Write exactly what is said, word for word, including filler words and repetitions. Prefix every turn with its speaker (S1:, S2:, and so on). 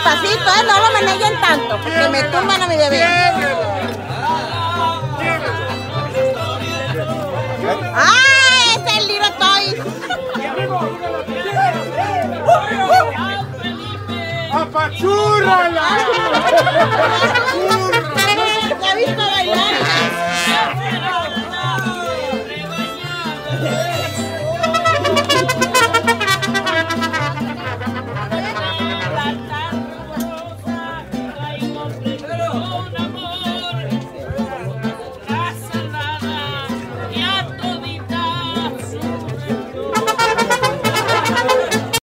S1: despacito, ¿eh? No lo meneguen tanto, porque me tumban a mi bebé. ¡Ah! ¡Es el Little Toys!
S2: ¡Apachúrrala!